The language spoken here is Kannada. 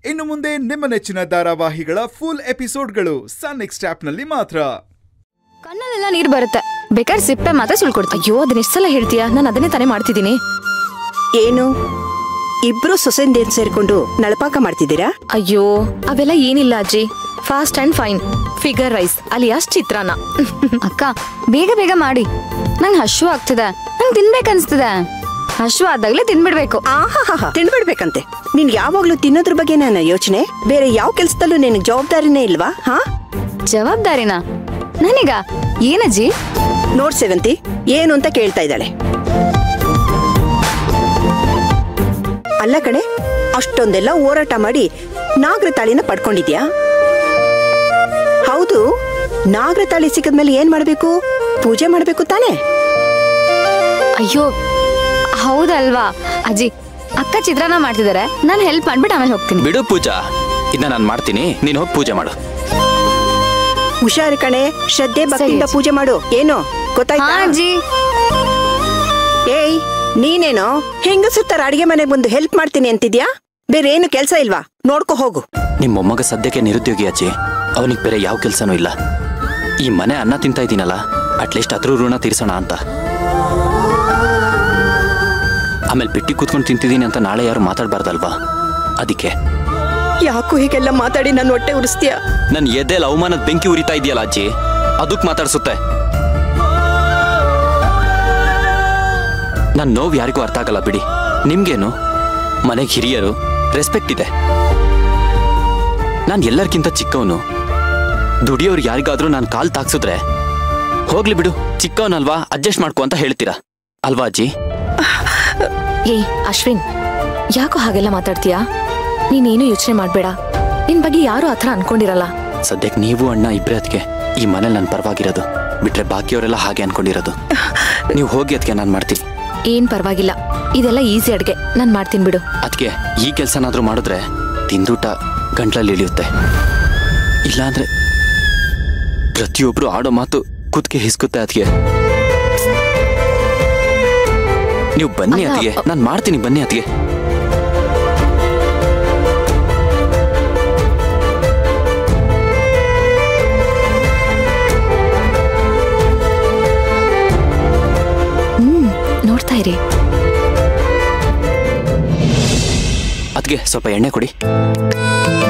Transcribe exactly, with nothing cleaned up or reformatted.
ಇನ್ನು ಮುಂದೆ ನಿಮ್ಮ ನೆಚ್ಚಿನ ಧಾರಾವಾಹಿಗಳ ಫುಲ್ ಎಪಿಸೋಡ್ಗಳು ಸನ್ ನೆಕ್ಸ್ಟ್ ಆಪ್ ನಲ್ಲಿ ಮಾತ್ರ. ಕಣ್ಣಲ್ಲೆಲ್ಲ ನೀರು ಬರುತ್ತೆ, ಬೇಕಾದ್ರೆ ಸಿಪ್ಪೆ ಮಾತ್ರ ಸುಳ್ಕೊಡ್ತೀನಿ. ಅಯ್ಯೋ ಅದನ್ನ ಎಷ್ಟೆಲ್ಲ ಹೇಳ್ತೀಯಾ, ನಾನು ಅದನ್ನೇ ತಾನೇ ಮಾಡ್ತಿದ್ದೀನಿ. ಏನು ಇಬ್ರು ಸೊಸೆಂದೇರ್ ಸೇರ್ಕೊಂಡು ನಳಪಾಕ ಮಾಡ್ತಿದ್ದೀರಾ? ಅಯ್ಯೋ ಅವೆಲ್ಲ ಏನಿಲ್ಲ ಅಜ್ಜಿ, fast and fine figure rice alias chitranna. ಅಕ್ಕ ಬೇಗ ಬೇಗ ಮಾಡಿ, ನಂಗೆ ಹಶು ಆಗ್ತಿದೆ, ನಂಗೆ ತಿನ್ಬೇಕನ್ಸ್ತಿದೆ. ಹಶು ಆದಾಗ್ಲೇ ತಿನ್ಬಿಡ್ಬೇಕು. ಆಹಾ ತಿನ್ಬಿಡ್ಬೇಕಂತೆ. ನೀನ್ ಯಾವಾಗ್ಲೂ ತಿನ್ನೋದ್ರ ಬಗ್ಗೆ ನನ್ನ ಯೋಚನೆ, ಬೇರೆ ಯಾವ ಕೆಲ್ಸದಲ್ಲೂ ನಿನಗ್ ಜವಾಬ್ದಾರಿನೇ ಇಲ್ವಾ? ಹಾ ಜವಾಬ್ದಾರಿನಾ ನನಗ? ಏನಜ್ಜಿ? ನೋಡ್ ಸೇವಂತಿ, ಏನು ಅಂತ ಕೇಳ್ತಾ ಇದ್ದಾಳೆ. ಅಲ್ಲ ಕಣೆ, ಅಷ್ಟೊಂದೆಲ್ಲ ಹೋರಾಟ ಮಾಡಿ ನಾಗರ ತಾಳಿನ ಪಡ್ಕೊಂಡಿದ್ಯಾ? ಹೌದು, ನಾಗರ ತಾಳಿ ಸಿಕ್ಕದ್ಮೇಲೆ ಏನ್ ಮಾಡ್ಬೇಕು? ಪೂಜೆ ಮಾಡ್ಬೇಕು ತಾನೆ? ಅಯ್ಯೋ ಹೌದಲ್ವಾ ಅಜ್ಜಿ, ಅಕ್ಕ ಚಿತ್ರಾನ್ನ ಮಾಡ್ತಿದಾರೆ, ನಾನು ಹೆಲ್ಪ್ ಮಾಡ್ಬಿಟ್ಟು ಆಮೇಲೆ ಹೋಗ್ತೀನಿ. ಬಿಡು ಪೂಜಾ, ಇದನ್ನ ನಾನು ಮಾಡ್ತೀನಿ, ನೀನ್ ಹೋಗಿ ಪೂಜೆ ಮಾಡು. ಹುಷಾರು ಕಣೆ, ಶ್ರದ್ಧೆ ಭಕ್ತಿಯಿಂದ ಪೂಜೆ ಮಾಡು. ಏನು ಗೊತ್ತಾಯ್ತಾ ಅಜ್ಜಿ? ಏಯ್ ನೀನೇನೋ ಹೆಂಗಸುತ್ತರ ಅಡಿಗೆ ಮನೆಗೆ ಬಂದು ಹೆಲ್ಪ್ ಮಾಡ್ತೀನಿ ಅಂತಿದ್ಯಾ? ಬೇರೆ ಏನು ಕೆಲ್ಸ ಇಲ್ವಾ? ನೋಡ್ಕೊ ಹೋಗು. ನಿಮ್ ಮೊಮ್ಮಗ ಸದ್ಯಕ್ಕೆ ನಿರುದ್ಯೋಗಿ ಅಜ್ಜಿ, ಅವನಿಗೆ ಬೇರೆ ಯಾವ ಕೆಲ್ಸನೂ ಇಲ್ಲ. ಈ ಮನೆ ಅನ್ನ ತಿಂತಾ ಇದ್ದೀನಲ್ಲ, ಅಟ್ಲೀಸ್ಟ್ ಅದ್ರ ಋಣ ತೀರ್ಸೋಣ ಅಂತ. ಆಮೇಲೆ ಬಿಟ್ಟಿ ಕೂತ್ಕೊಂಡು ತಿಂತಿದ್ದೀನಿ ಅಂತ ನಾಳೆ ಯಾರು ಮಾತಾಡ್ಬಾರ್ದಲ್ವಾ, ಅದಕ್ಕೆ. ಯಾಕೋ ಹೀಗೆಲ್ಲ ಮಾತಾಡಿ ನನ್ನ ಹೊಟ್ಟೆ ಉರಿಸ್ತೀಯ? ನನ್ ಎದೆಲ್ ಅವಮಾನದ ಬೆಂಕಿ ಉರಿತಾ ಇದೆಯಲ್ಲ ಅಜ್ಜಿ, ಅದಕ್ ಮಾತಾಡ್ಸುತ್ತೆ. ನನ್ ನೋವು ಯಾರಿಗೂ ಅರ್ಥ ಆಗಲ್ಲ ಬಿಡಿ. ನಿಮ್ಗೇನು, ಮನೆಗೆ ಹಿರಿಯರು, ರೆಸ್ಪೆಕ್ಟ್ ಇದೆ. ನಾನ್ ಎಲ್ಲರಿಗಿಂತ ಚಿಕ್ಕವನು. ದುಡಿಯೋರು ಯಾರಿಗಾದ್ರೂ ನಾನು ಕಾಲ್ ತಾಕ್ಸಿದ್ರೆ ಹೋಗ್ಲಿ ಬಿಡು, ಚಿಕ್ಕವನಲ್ವಾ, ಅಡ್ಜಸ್ಟ್ ಮಾಡ್ಕೊ ಅಂತ ಹೇಳ್ತೀರಾ ಅಲ್ವಾ ಅಜ್ಜಿ? ಏಯ್ ಅಶ್ವಿನ್, ಯಾಕೋ ಹಾಗೆಲ್ಲ ಮಾತಾಡ್ತೀಯಾ? ನೀನೇನು ಯೋಚನೆ ಮಾಡ್ಬೇಡ, ನಿನ್ ಬಗ್ಗೆ ಯಾರು ಆತರ ಅನ್ಕೊಂಡಿರಲ್ಲ. ಸದ್ಯಕ್ಕೆ ನೀವು ಅಣ್ಣ ಇಬ್ರೇ ಅದಕ್ಕೆ ಈ ಮನೇಲಿ ನನ್ ಪರವಾಗಿರೋದು, ಬಿಟ್ರೆ ಬಾಕಿಯವರೆಲ್ಲ ಹಾಗೆ ಅನ್ಕೊಂಡಿರೋದು. ನೀವು ಹೋಗಿ ಅದಕ್ಕೆ ನಾನ್ ಮಾಡ್ತೀನಿ. ಏನ್ ಪರವಾಗಿಲ್ಲ, ಇದೆಲ್ಲ ಈಸಿ ಅಡ್ಗೆ, ನಾನ್ ಮಾಡ್ತೀನಿ ಬಿಡು. ಅದಕ್ಕೆ ಈ ಕೆಲ್ಸನಾದ್ರೂ ಮಾಡಿದ್ರೆ ತಿಂದೂಟ ಗಂಟ್ಲಲ್ಲಿ ಇಳಿಯುತ್ತೆ. ಇಲ್ಲಾಂದ್ರೆ ಪ್ರತಿಯೊಬ್ರು ಆಡೋ ಮಾತು ಕುದ್ಕೆ ಹಿಸ್ಕುತ್ತೆ. ಅದಕ್ಕೆ ನೀವು ಬನ್ನಿ ಅತಿಗೆ, ನಾನು ಮಾಡ್ತೀನಿ, ಬನ್ನಿ ಅತಿಗೆ. ಹ್ಮ್ ನೋಡ್ತಾ ಇರಿ. ಅತಿಗೆ ಸ್ವಲ್ಪ ಎಣ್ಣೆ ಕೊಡಿ.